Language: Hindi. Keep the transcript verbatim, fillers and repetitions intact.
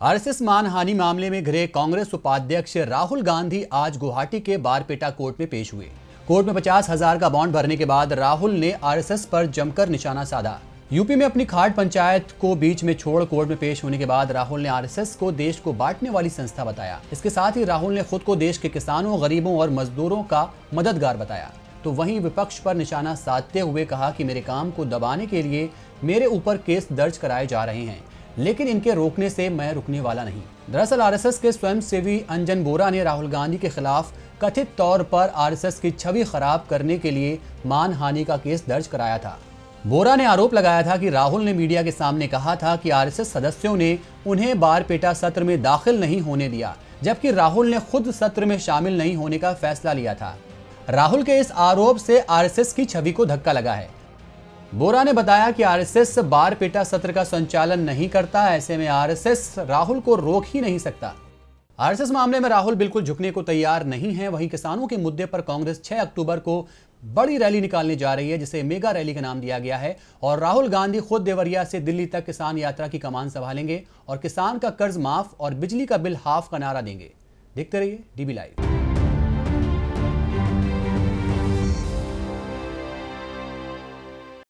आरएसएस मानहानि मामले में घिरे कांग्रेस उपाध्यक्ष राहुल गांधी आज गुवाहाटी के बारपेटा कोर्ट में पेश हुए। कोर्ट में पचास हजार का बॉन्ड भरने के बाद राहुल ने आरएसएस पर जमकर निशाना साधा। यूपी में अपनी खाट पंचायत को बीच में छोड़ कोर्ट में पेश होने के बाद राहुल ने आरएसएस को देश को बांटने वाली संस्था बताया। इसके साथ ही राहुल ने खुद को देश के किसानों, गरीबों और मजदूरों का मददगार बताया। तो वहीं विपक्ष पर निशाना साधते हुए कहा कि मेरे काम को दबाने के लिए मेरे ऊपर केस दर्ज कराए जा रहे हैं, लेकिन इनके रोकने से मैं रुकने वाला नहीं। दरअसल आरएसएस के स्वयंसेवी अंजन बोरा ने राहुल गांधी के खिलाफ कथित तौर पर आरएसएस की छवि खराब करने के लिए मानहानि का केस दर्ज कराया था। बोरा ने आरोप लगाया था कि राहुल ने मीडिया के सामने कहा था कि आरएसएस सदस्यों ने उन्हें बारपेटा सत्र में दाखिल नहीं होने दिया, जबकि राहुल ने खुद सत्र में शामिल नहीं होने का फैसला लिया था। राहुल के इस आरोप से आरएसएस की छवि को धक्का लगा है। बोरा ने बताया कि आरएसएस बारपेटा सत्र का संचालन नहीं करता, ऐसे में आरएसएस राहुल को रोक ही नहीं सकता। आरएसएस मामले में राहुल बिल्कुल झुकने को तैयार नहीं है। वहीं किसानों के मुद्दे पर कांग्रेस छह अक्टूबर को बड़ी रैली निकालने जा रही है, जिसे मेगा रैली का नाम दिया गया है। और राहुल गांधी खुद देवरिया से दिल्ली तक किसान यात्रा की कमान संभालेंगे और किसान का कर्ज माफ और बिजली का बिल हाफ का नारा देंगे। देखते रहिए डीबी लाइव।